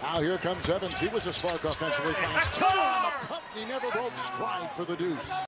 Now here comes Evans. He was a spark offensively. Finds Turner on the pump. He never broke stride for the deuce.